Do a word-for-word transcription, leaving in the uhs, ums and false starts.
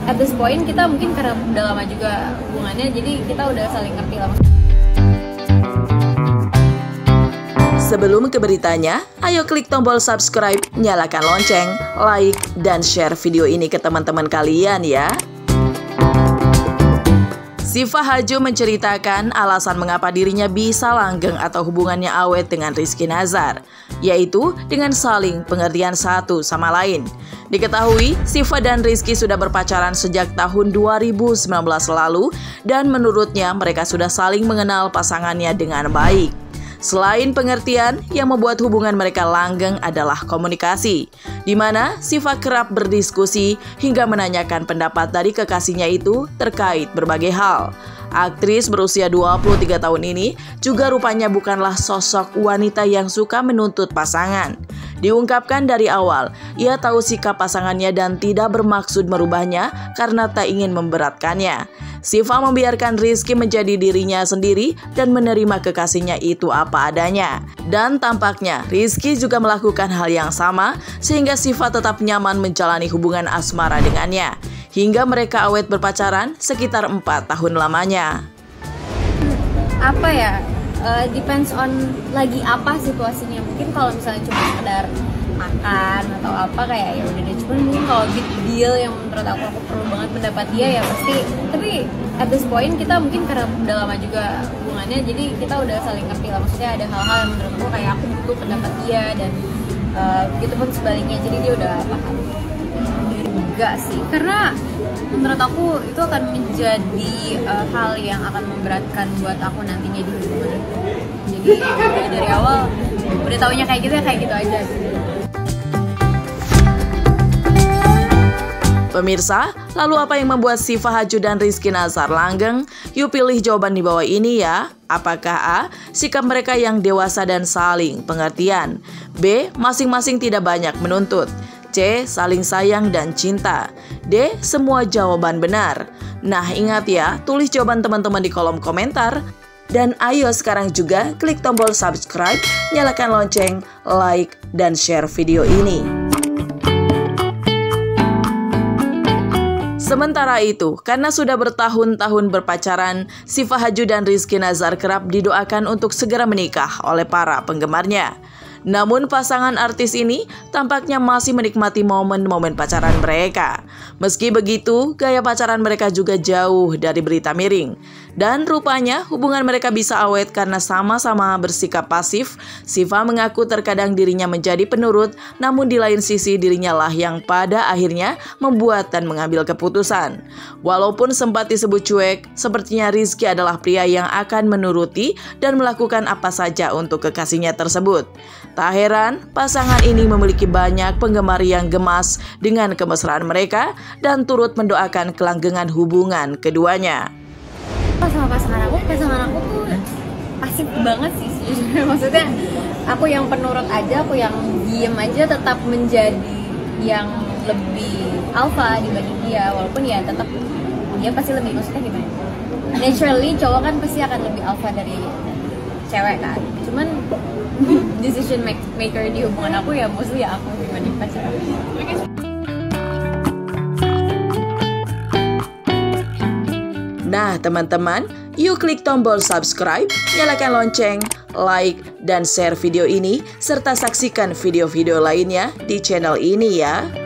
at this point kita mungkin karena udah lama juga hubungannya, jadi kita udah saling ngerti lah. Sebelum ke beritanya, ayo klik tombol subscribe, nyalakan lonceng, like, dan share video ini ke teman-teman kalian ya. Syifa Haju menceritakan alasan mengapa dirinya bisa langgeng atau hubungannya awet dengan Rizky Nazar, yaitu dengan saling pengertian satu sama lain. Diketahui, Syifa dan Rizky sudah berpacaran sejak tahun dua ribu sembilan belas lalu dan menurutnya mereka sudah saling mengenal pasangannya dengan baik. Selain pengertian, yang membuat hubungan mereka langgeng adalah komunikasi, di mana Syifa kerap berdiskusi hingga menanyakan pendapat dari kekasihnya itu terkait berbagai hal. Aktris berusia dua puluh tiga tahun ini juga rupanya bukanlah sosok wanita yang suka menuntut pasangan. Diungkapkan dari awal, ia tahu sikap pasangannya dan tidak bermaksud merubahnya karena tak ingin memberatkannya. Syifa membiarkan Rizky menjadi dirinya sendiri dan menerima kekasihnya itu apa adanya. Dan tampaknya Rizky juga melakukan hal yang sama sehingga Syifa tetap nyaman menjalani hubungan asmara dengannya. Hingga mereka awet berpacaran sekitar empat tahun lamanya. Apa ya? Uh, depends on lagi apa situasinya. Mungkin kalau misalnya cuma sekedar makan atau apa kayak ya udah deh, cuman mungkin kalau big deal yang menurut aku aku perlu banget pendapat dia ya pasti. Tapi at this point kita mungkin karena udah lama juga hubungannya, jadi kita udah saling ngerti lah. Maksudnya ada hal-hal yang menurut aku kayak aku butuh pendapat dia dan uh, gitu pun sebaliknya, jadi dia udah paham. Enggak sih, karena menurut aku itu akan menjadi uh, hal yang akan memberatkan buat aku nantinya di hubungan itu. Jadi udah dari awal udah taunya kayak gitu ya kayak gitu aja. Pemirsa, lalu apa yang membuat Syifa Haju dan Rizky Nazar langgeng? Yuk pilih jawaban di bawah ini ya. Apakah A. Sikap mereka yang dewasa dan saling pengertian? B. Masing-masing tidak banyak menuntut? C. Saling sayang dan cinta? D. Semua jawaban benar. Nah ingat ya, tulis jawaban teman-teman di kolom komentar. Dan ayo sekarang juga klik tombol subscribe, nyalakan lonceng, like, dan share video ini. Sementara itu, karena sudah bertahun-tahun berpacaran, Syifa Haju dan Rizky Nazar kerap didoakan untuk segera menikah oleh para penggemarnya. Namun pasangan artis ini tampaknya masih menikmati momen-momen pacaran mereka. Meski begitu, gaya pacaran mereka juga jauh dari berita miring. Dan rupanya hubungan mereka bisa awet karena sama-sama bersikap pasif. Syifa mengaku terkadang dirinya menjadi penurut, namun di lain sisi dirinya lah yang pada akhirnya membuat dan mengambil keputusan. Walaupun sempat disebut cuek, sepertinya Rizky adalah pria yang akan menuruti dan melakukan apa saja untuk kekasihnya tersebut. Tak heran, pasangan ini memiliki banyak penggemar yang gemas dengan kemesraan mereka dan turut mendoakan kelanggengan hubungan keduanya. Sama pasangan aku, pasangan aku tuh pasif banget sih sejujurnya. Maksudnya aku yang penurut aja, aku yang diem aja tetap menjadi yang lebih alpha dibanding dia. Walaupun ya tetap dia pasti lebih, maksudnya gimana? Naturally cowok kan pasti akan lebih alpha dari cewek kan. Cuman decision maker di hubungan aku ya mostly ya aku dibanding pacar. Nah teman-teman, yuk klik tombol subscribe, nyalakan lonceng, like, dan share video ini, serta saksikan video-video lainnya di channel ini ya.